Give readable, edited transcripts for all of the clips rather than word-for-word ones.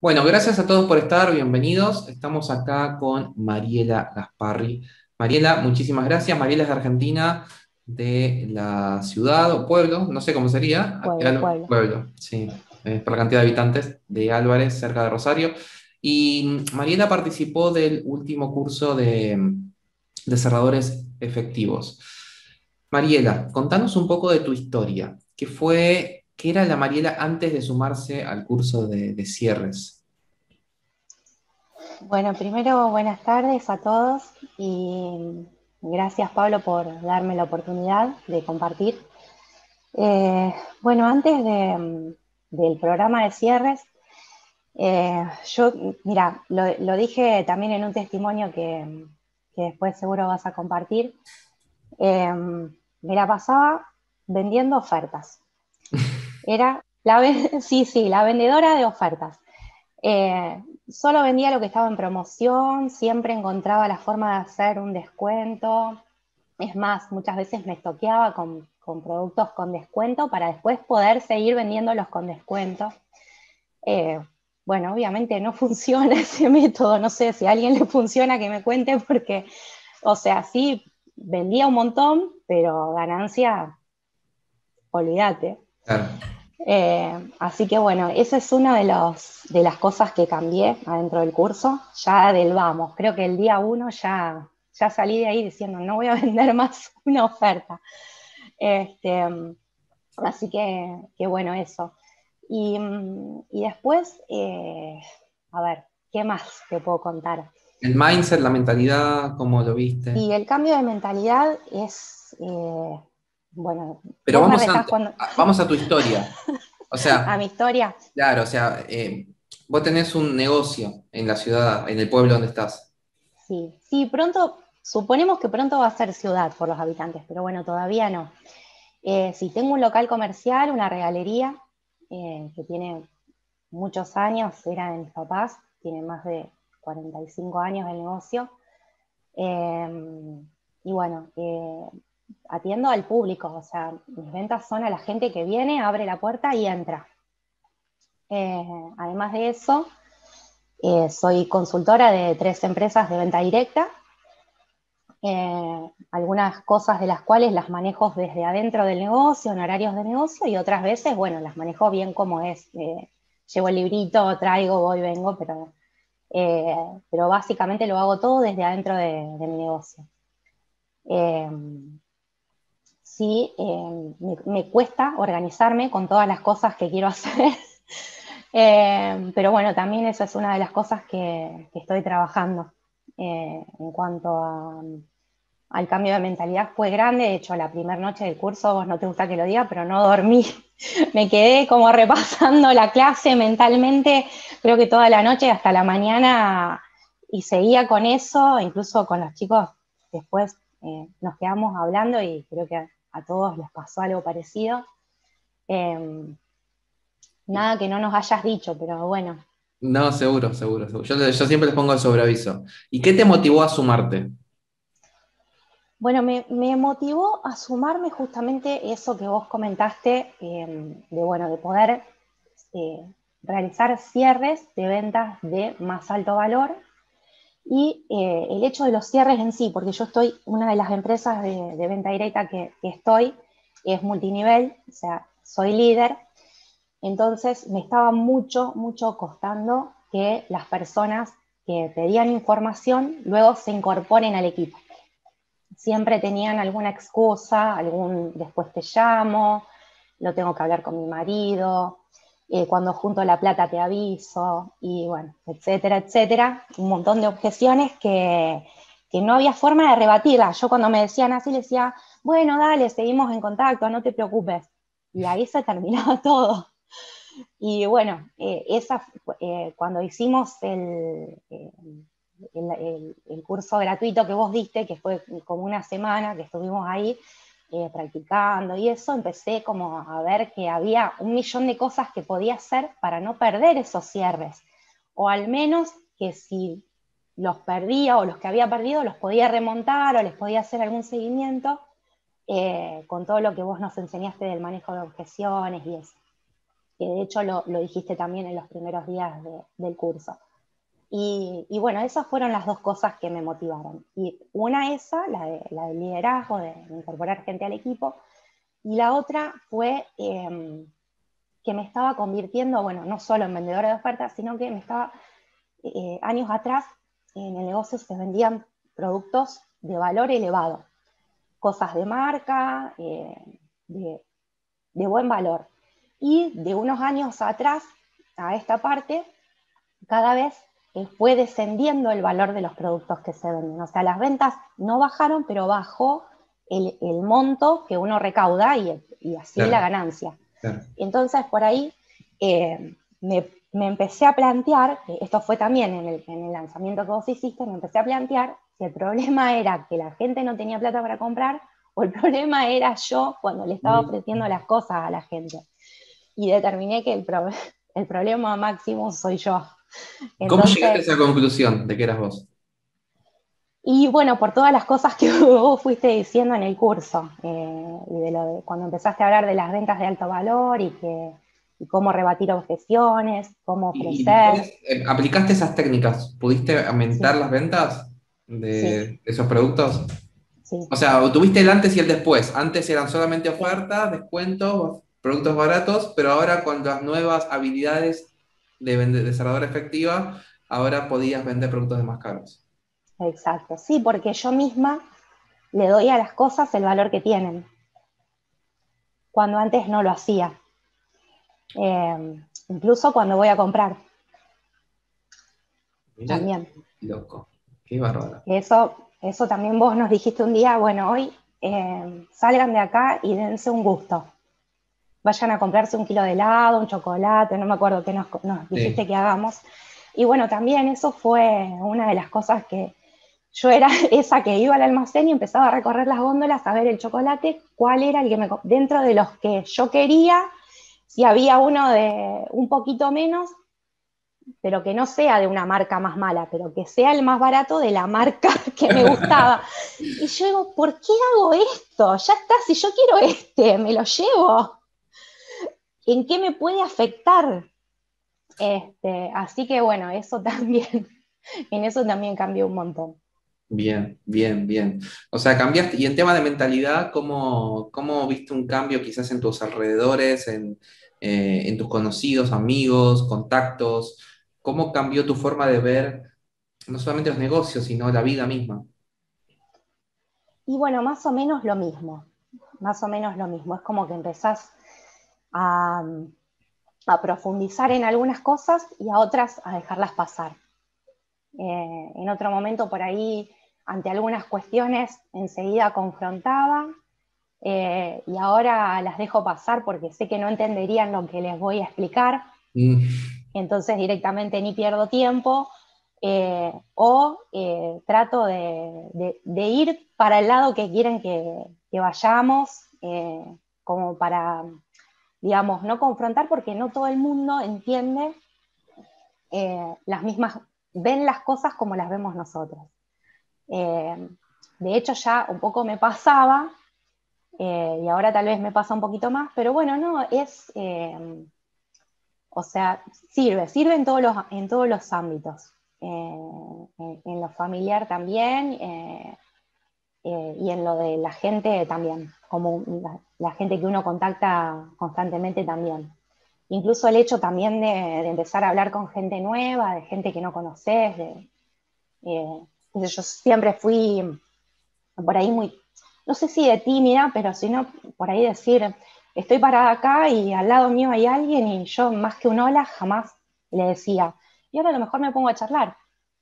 Bueno, gracias a todos por estar, bienvenidos. Estamos acá con Mariela Gasparri. Mariela, muchísimas gracias. Mariela es de Argentina, de la ciudad o pueblo, no sé cómo sería, Pueblo. pueblo, sí, por la cantidad de habitantes de Álvarez, cerca de Rosario. Y Mariela participó del último curso de cerradores efectivos. Mariela, contanos un poco de tu historia. ¿Qué era la Mariela antes de sumarse al curso de cierres? Bueno, primero buenas tardes a todos y gracias Pablo por darme la oportunidad de compartir. Bueno, del programa de cierres, yo, mira, lo dije también en un testimonio que después seguro vas a compartir. Eh, Me la pasaba vendiendo ofertas. Sí, sí, la vendedora de ofertas. Solo vendía lo que estaba en promoción, siempre encontraba la forma de hacer un descuento. Es más, muchas veces me estoqueaba con productos con descuento para después poder seguir vendiéndolos con descuento. Eh, bueno, obviamente no funciona ese método, no sé si a alguien le funciona que me cuente porque, o sea, sí, vendía un montón, pero ganancia, olvídate. Claro. Así que bueno, esa es una de las cosas que cambié adentro del curso, ya del vamos. Creo que el día uno ya salí de ahí diciendo, no voy a vender más una oferta. Este, Así que bueno, eso. Y después, a ver, ¿qué más te puedo contar? El mindset, la mentalidad, ¿cómo lo viste? Y el cambio de mentalidad es, bueno, Pero vos me retás cuando vamos a tu historia. O a sea, mi historia. claro, o sea, vos tenés un negocio en la ciudad, en el pueblo donde estás. Sí, sí, pronto, suponemos que pronto va a ser ciudad por los habitantes, pero bueno, todavía no. Sí, tengo un local comercial, una regalería, que tiene muchos años, era de mis papás, tiene más de 45 años el negocio. Eh, y bueno, atiendo al público, o sea, mis ventas son a la gente que viene, abre la puerta y entra. Además de eso, soy consultora de 3 empresas de venta directa, algunas cosas de las cuales las manejo desde adentro del negocio, en horarios de negocio, y otras veces, bueno, las manejo bien como es. Llevo el librito, traigo, voy, vengo, eh, pero básicamente lo hago todo desde adentro de mi negocio. Eh, sí, me cuesta organizarme con todas las cosas que quiero hacer, pero bueno, también eso es una de las cosas que estoy trabajando en cuanto al cambio de mentalidad. Fue grande, de hecho la primera noche del curso, vos no te gusta que lo diga, pero no dormí, me quedé como repasando la clase mentalmente, creo que toda la noche hasta la mañana, y seguía con eso, incluso con los chicos después nos quedamos hablando y creo que a todos les pasó algo parecido. Eh, Nada que no nos hayas dicho, pero bueno. No, seguro, seguro, seguro. Yo siempre les pongo el sobreaviso. ¿Y qué te motivó a sumarte? Bueno, me motivó a sumarme justamente eso que vos comentaste, bueno, de poder eh, realizar cierres de ventas de más alto valor y el hecho de los cierres en sí, porque yo estoy, una de las empresas de venta directa que estoy es multinivel, o sea, soy líder, entonces me estaba mucho costando que las personas que pedían información luego se incorporen al equipo. Siempre tenían alguna excusa, algún después te llamo, lo tengo que hablar con mi marido, cuando junto la plata te aviso, y bueno, etcétera, etcétera. Un montón de objeciones que no había forma de rebatirlas. Yo cuando me decían así, les decía, bueno, dale, seguimos en contacto, no te preocupes. Y ahí se terminaba todo. Y bueno, cuando hicimos el curso gratuito que vos diste, que fue como una semana que estuvimos ahí practicando y eso, empecé como a ver que había un millón de cosas que podía hacer para no perder esos cierres, o al menos que si los perdía o los que había perdido los podía remontar o les podía hacer algún seguimiento con todo lo que vos nos enseñaste del manejo de objeciones y eso. que de hecho lo dijiste también en los primeros días del curso. Y bueno, esas fueron las dos cosas que me motivaron. Y una esa, la del liderazgo, de incorporar gente al equipo, y la otra fue que me estaba convirtiendo, bueno, no solo en vendedora de ofertas, sino que me estaba, años atrás, en el negocio se vendían productos de valor elevado, cosas de marca, de buen valor. Y de unos años atrás a esta parte, cada vez fue descendiendo el valor de los productos que se venden. O sea, las ventas no bajaron, pero bajó el monto que uno recauda y así la Claro, ganancia. claro. Entonces, por ahí me empecé a plantear, esto fue también en el lanzamiento que vos hiciste, me empecé a plantear si el problema era que la gente no tenía plata para comprar o el problema era yo cuando le estaba Mm. ofreciendo las cosas a la gente. Y determiné que el problema máximo soy yo. ¿Cómo llegaste a Entonces, esa conclusión de que eras vos? y bueno, por todas las cosas que vos fuiste diciendo en el curso, y cuando empezaste a hablar de las ventas de alto valor y cómo rebatir objeciones, cómo Y ofrecer, después aplicaste esas técnicas. ¿Pudiste aumentar sí, las ventas sí, de esos productos? sí, O sea, tuviste el antes y el después. Antes eran solamente sí, ofertas, descuentos, productos baratos, pero ahora con las nuevas habilidades de cerradura efectiva, ahora podías vender productos de más caros. exacto. Sí, porque yo misma le doy a las cosas el valor que tienen, cuando antes no lo hacía. Incluso cuando voy a comprar, Mirá también. qué loco, qué bárbaro. Eso también vos nos dijiste un día, bueno, hoy salgan de acá y dense un gusto. Vayan a comprarse un kilo de helado, un chocolate, no me acuerdo qué nos dijiste Sí. que hagamos. Y bueno, también eso fue una de las cosas que yo era esa que iba al almacén y empezaba a recorrer las góndolas a ver el chocolate, cuál era el que dentro de los que yo quería, si había uno de un poquito menos, pero que no sea de una marca más mala, pero que sea el más barato de la marca que me gustaba. Y yo digo, ¿por qué hago esto? Ya está, si yo quiero me lo llevo. ¿En qué me puede afectar? Así que bueno, eso también, en eso también cambió un montón. Bien, bien, bien. O sea, cambiaste, y en tema de mentalidad, ¿cómo viste un cambio quizás en tus alrededores, en tus conocidos, amigos, contactos? ¿Cómo cambió tu forma de ver no solamente los negocios, sino la vida misma? Y bueno, más o menos lo mismo, más o menos lo mismo. Es como que empezás a, a profundizar en algunas cosas y a otras a dejarlas pasar. En otro momento por ahí, ante algunas cuestiones, enseguida confrontaba, y ahora las dejo pasar porque sé que no entenderían lo que les voy a explicar, Mm, entonces directamente ni pierdo tiempo, o trato de ir para el lado que quieren que vayamos, como para, digamos, no confrontar porque no todo el mundo entiende las mismas, ven las cosas como las vemos nosotros. Eh, de hecho ya un poco me pasaba, y ahora tal vez me pasa un poquito más, pero bueno, no, o sea, sirve en todos los ámbitos, en lo familiar también, y en lo de la gente también, como la gente que uno contacta constantemente también. Incluso el hecho también de empezar a hablar con gente nueva, de gente que no conoces, yo siempre fui por ahí muy, no sé si de tímida, pero si no, por ahí decir, estoy parada acá y al lado mío hay alguien y yo más que un hola jamás le decía. Y ahora a lo mejor me pongo a charlar.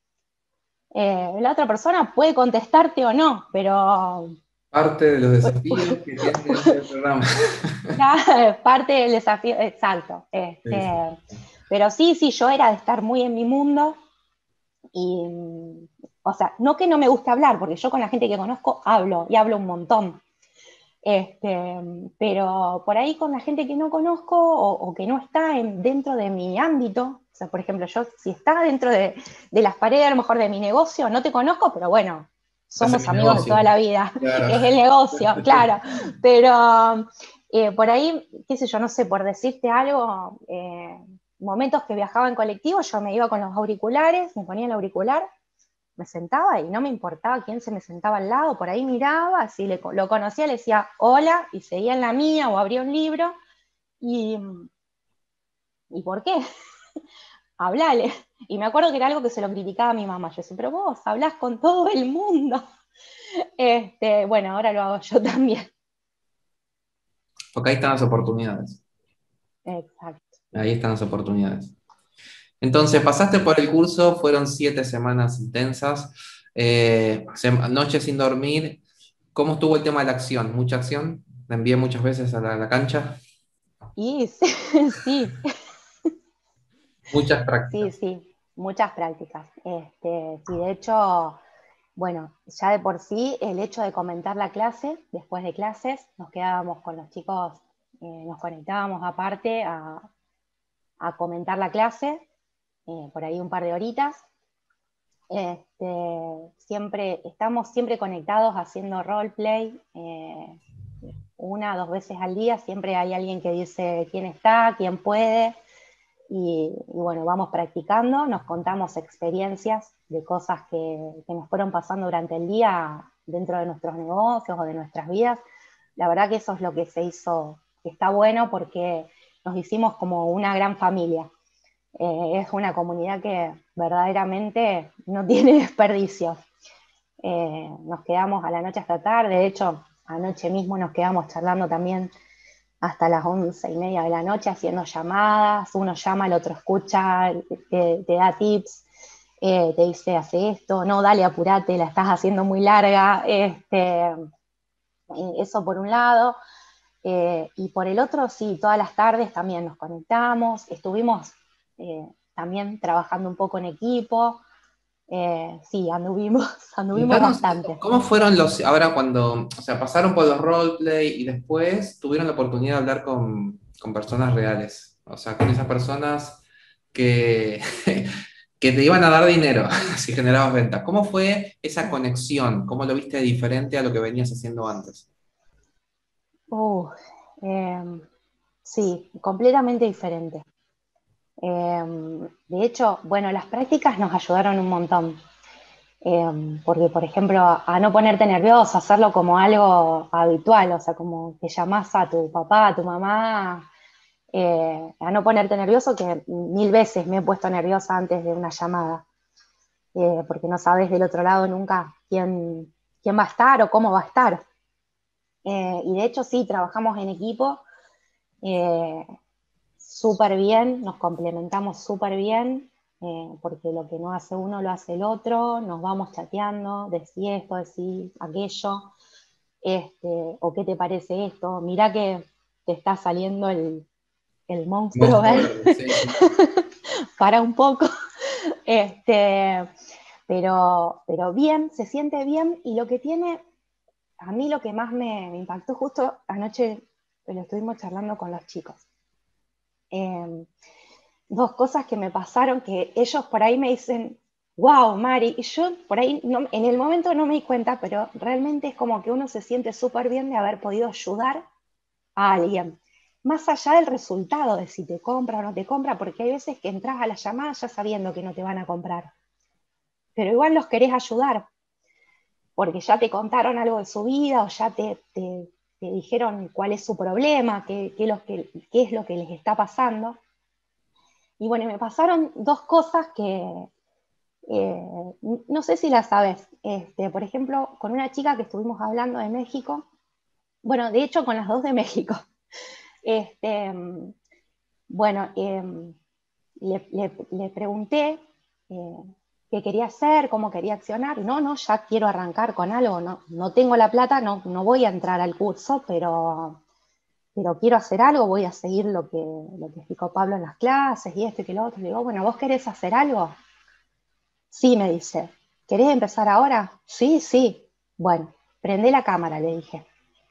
La otra persona puede contestarte o no, pero Parte de los desafíos que tiene este programa. ya es parte del desafío, exacto. Sí, sí. Pero sí, sí, yo era de estar muy en mi mundo y, o sea, no que no me guste hablar, porque yo con la gente que conozco hablo y hablo un montón. Este, pero por ahí con la gente que no conozco o que no está dentro de mi ámbito, o sea, por ejemplo, yo si está dentro de las paredes a lo mejor de mi negocio, no te conozco, pero bueno, Estás en somos mi amigos de negocio. toda la vida, Claro. es el negocio, claro, pero Por ahí, qué sé yo, no sé, por decirte algo, momentos que viajaba en colectivo, yo me iba con los auriculares, me ponía el auricular, me sentaba y no me importaba quién se me sentaba al lado, por ahí miraba, si lo conocía, le decía hola y seguía en la mía o abría un libro. ¿Y, ¿y por qué? Hablale. Y me acuerdo que era algo que se lo criticaba a mi mamá. Yo decía, pero vos hablás con todo el mundo. Bueno, ahora lo hago yo también. Porque ahí están las oportunidades. Exacto. Ahí están las oportunidades. Entonces, pasaste por el curso, fueron 7 semanas intensas, noches sin dormir. ¿Cómo estuvo el tema de la acción? ¿Mucha acción? ¿La envié muchas veces a la cancha? Y sí, sí, Muchas sí, prácticas. sí, muchas prácticas. Sí, de hecho, bueno, ya de por sí, el hecho de comentar la clase, después de clases, nos quedábamos con los chicos, nos conectábamos aparte a comentar la clase, por ahí un par de horitas. Estamos siempre conectados haciendo roleplay, 1 o 2 veces al día, siempre hay alguien que dice quién está, quién puede, y bueno, vamos practicando, nos contamos experiencias de cosas que nos fueron pasando durante el día dentro de nuestros negocios o de nuestras vidas. La verdad que eso es lo que se hizo, que está bueno porque nos hicimos como una gran familia. Es una comunidad que verdaderamente no tiene desperdicio. Nos quedamos a la noche hasta tarde, de hecho, anoche mismo nos quedamos charlando también hasta las 11:30 de la noche haciendo llamadas, uno llama, el otro escucha, te da tips, te dice, hace esto, no, dale, apurate, la estás haciendo muy larga, eso por un lado. Y por el otro, sí, todas las tardes también nos conectamos, estuvimos también trabajando un poco en equipo, sí, anduvimos, anduvimos Contanos, bastante. ¿cómo fueron ahora cuando, o sea, pasaron por los roleplay y después tuvieron la oportunidad de hablar con personas reales? O sea, con esas personas que, que te iban a dar dinero si generabas ventas. ¿Cómo fue esa conexión? ¿Cómo lo viste diferente a lo que venías haciendo antes? Uh, eh, sí, completamente diferente. De hecho, bueno, las prácticas nos ayudaron un montón, porque, por ejemplo, a no ponerte nervioso, hacerlo como algo habitual, o sea, como que llamás a tu papá, a tu mamá, a no ponerte nervioso, que 1000 veces me he puesto nerviosa antes de una llamada, porque no sabes del otro lado nunca quién va a estar o cómo va a estar. Y de hecho, sí, trabajamos en equipo. eh, Súper bien, nos complementamos súper bien, porque lo que no hace uno lo hace el otro, nos vamos chateando, decí esto, decí aquello, o qué te parece esto, mirá que te está saliendo el monstruo Monstruo verde, verde, sí, sí. para un poco, este, pero bien, se siente bien, y lo que tiene, a mí lo que más me impactó justo anoche, lo estuvimos charlando con los chicos. Eh, 2 cosas que me pasaron que ellos por ahí me dicen, wow, Mari, y yo por ahí en el momento no me di cuenta, pero realmente es como que uno se siente súper bien de haber podido ayudar a alguien, más allá del resultado de si te compra o no te compra, porque hay veces que entras a la llamada ya sabiendo que no te van a comprar, pero igual los querés ayudar, porque ya te contaron algo de su vida o ya te dijeron cuál es su problema, qué es lo que les está pasando. Y bueno, me pasaron 2 cosas que no sé si las sabes. Por ejemplo, con una chica que estuvimos hablando de México, bueno, de hecho con las dos de México. Este, bueno, le pregunté eh, qué quería hacer, cómo quería accionar. No, no, ya quiero arrancar con algo. No, no tengo la plata, no, no voy a entrar al curso, pero quiero hacer algo, voy a seguir lo que explicó Pablo en las clases y esto y que lo otro. Le digo, bueno, ¿vos querés hacer algo? Sí, me dice. ¿Querés empezar ahora? Sí, sí. Bueno, prende la cámara, le dije.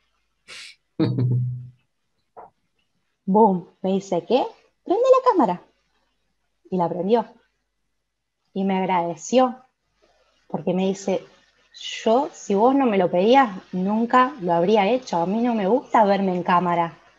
Boom. Me dice, ¿qué? Prende la cámara. Y la prendió. Y me agradeció, porque me dice, yo, si vos no me lo pedías, nunca lo habría hecho. A mí no me gusta verme en cámara.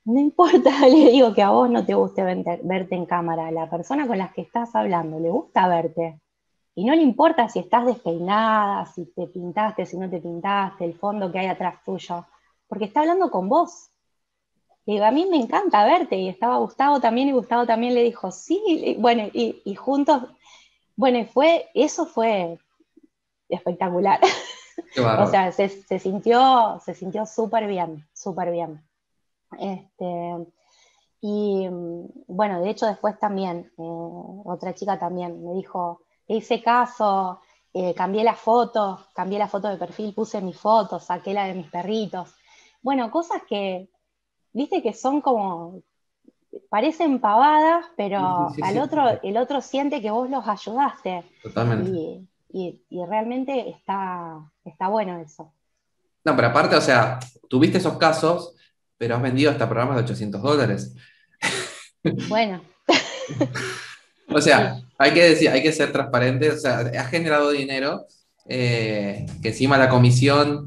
no importa, le digo que a vos no te guste verte en cámara, a la persona con la que estás hablando le gusta verte. Y no le importa si estás despeinada, si te pintaste, si no te pintaste, el fondo que hay atrás tuyo, porque está hablando con vos. Y digo, a mí me encanta verte, y estaba Gustavo también, y Gustavo también le dijo, sí, bueno, y juntos, bueno, eso fue espectacular. Qué O bárbaro. sea, se sintió súper bien, súper bien. Este, y bueno, de hecho después también, otra chica también me dijo, le hice caso, cambié la foto de perfil, puse mi foto, saqué la de mis perritos. Bueno, cosas que, viste que son como, parecen pavadas, Sí, sí, pero sí, sí, sí, sí. el otro siente que vos los ayudaste. Totalmente. Y realmente está bueno eso. No, pero aparte, o sea, tuviste esos casos, pero has vendido hasta programas de $800. Bueno, O sí, sea, hay que decir, hay que ser transparente, o sea, has generado dinero, que encima la comisión,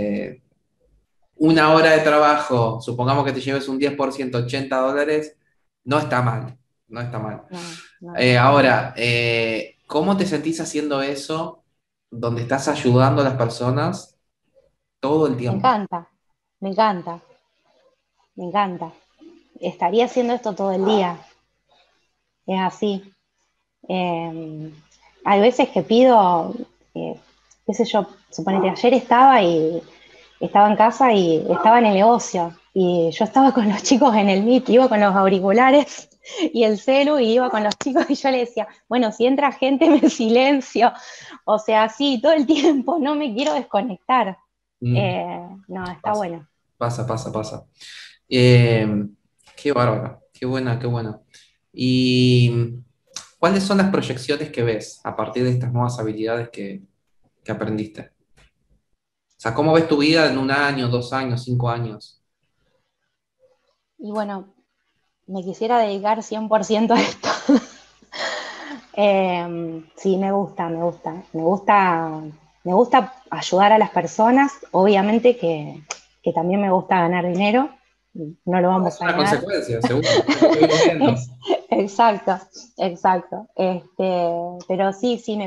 una hora de trabajo, supongamos que te lleves un 10%, $80, no está mal, no está mal. no, no, no está mal. Ahora, ¿cómo te sentís haciendo eso donde estás ayudando a las personas todo el Me tiempo? encanta, me encanta, me encanta. Estaría haciendo esto todo el día, es así. Eh, Hay veces que pido, eh, qué sé yo, suponete, ayer estaba en casa y estaba en el negocio y yo estaba con los chicos en el Meet, iba con los auriculares y el celu y iba con los chicos y yo le decía, bueno, si entra gente me silencio, o sea, así todo el tiempo, no me quiero desconectar. Mm, No, está pasa, bueno. pasa, pasa, pasa. Eh, qué bárbaro, qué buena, qué buena. ¿Y cuáles son las proyecciones que ves a partir de estas nuevas habilidades que aprendiste? O sea, ¿cómo ves tu vida en un año, 2 años, 5 años? Y bueno, me quisiera dedicar 100% a esto. Sí, me gusta, me gusta. Me gusta ayudar a las personas. Obviamente que también me gusta ganar dinero. No lo No, es vamos a una negar. consecuencia, seguro, es lo que venimos viendo. Exacto, exacto. Pero sí, sí,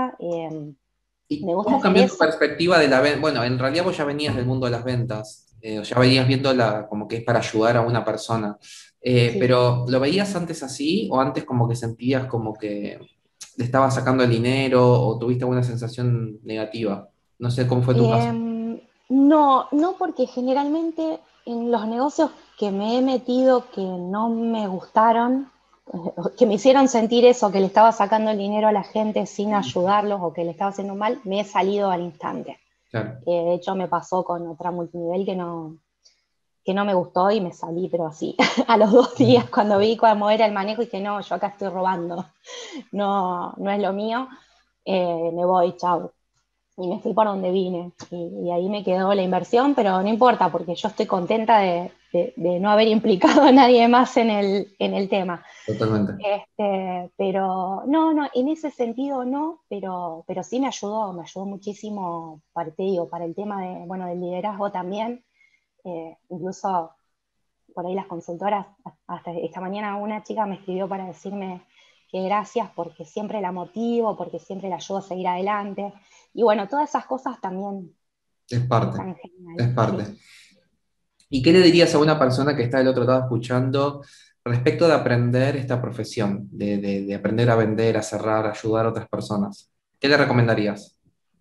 ¿Y me gusta cómo hacer cambió tu eso. perspectiva de la venta? Bueno, en realidad vos ya venías del mundo de las ventas, ya venías viendo como que es para ayudar a una persona. Sí. Pero ¿lo veías antes así o antes como que sentías como que le estabas sacando el dinero o tuviste alguna sensación negativa? No sé cómo fue tu caso. No, no porque generalmente en los negocios que me he metido que no me gustaron, que me hicieron sentir eso, que le estaba sacando el dinero a la gente sin ayudarlos o que le estaba haciendo mal, me he salido al instante. Claro. De hecho me pasó con otra multinivel que no me gustó y me salí, pero así, a los 2 días cuando vi cómo era el manejo, dije, no, yo acá estoy robando, no, no es lo mío, me voy, chao. Y me fui por donde vine. Y ahí me quedó la inversión, pero no importa, porque yo estoy contenta de no haber implicado a nadie más en el tema. Totalmente. Pero no, no, en ese sentido no, pero sí me ayudó muchísimo, te digo, para el tema bueno, del liderazgo también. Incluso por ahí las consultoras, hasta esta mañana una chica me escribió para decirme que gracias porque siempre la motivo, porque siempre la ayudo a seguir adelante. Y bueno, todas esas cosas también Es parte, están geniales, es sí. parte. ¿Y qué le dirías a una persona que está del otro lado escuchando respecto de aprender esta profesión, de aprender a vender, a cerrar, a ayudar a otras personas? ¿Qué le recomendarías?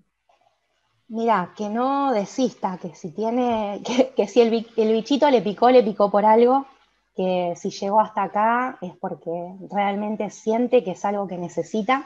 Mira, que no desista, que si tiene, que si el bichito le picó por algo, que si llegó hasta acá es porque realmente siente que es algo que necesita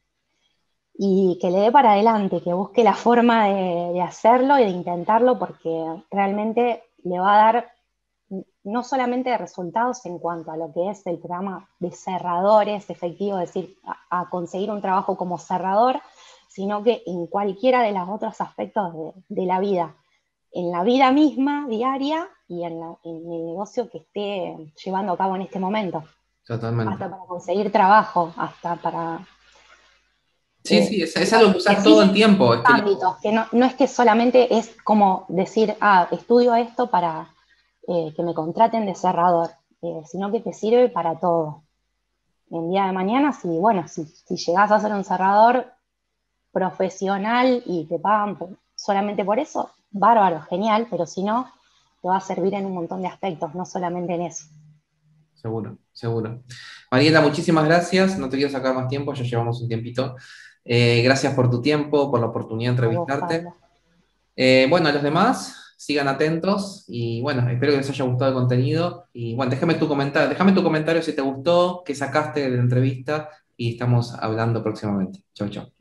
y que le dé para adelante, que busque la forma de hacerlo y de intentarlo porque realmente le va a dar no solamente de resultados en cuanto a lo que es el programa de cerradores efectivo, es decir, a conseguir un trabajo como cerrador, sino que en cualquiera de los otros aspectos de la vida, en la vida misma diaria y en el negocio que esté llevando a cabo en este momento, Totalmente. hasta para conseguir trabajo, hasta para Sí, sí, es algo que usás todo el diferentes tiempo. ámbitos, que no es que solamente es como decir, estudio esto que me contraten de cerrador, sino que te sirve para todo. El día de mañana, si llegás a ser un cerrador profesional y te pagan solamente por eso, bárbaro, genial, pero si no, te va a servir en un montón de aspectos, no solamente en eso. Seguro, seguro. Mariela, muchísimas gracias. No te quiero sacar más tiempo, ya llevamos un tiempito. Gracias por tu tiempo, por la oportunidad de A vos, entrevistarte. Pablo. Bueno, a los demás, sigan atentos y bueno, espero que les haya gustado el contenido. Y bueno, déjame tu comentario si te gustó, qué sacaste de la entrevista y estamos hablando próximamente. Chau, chau.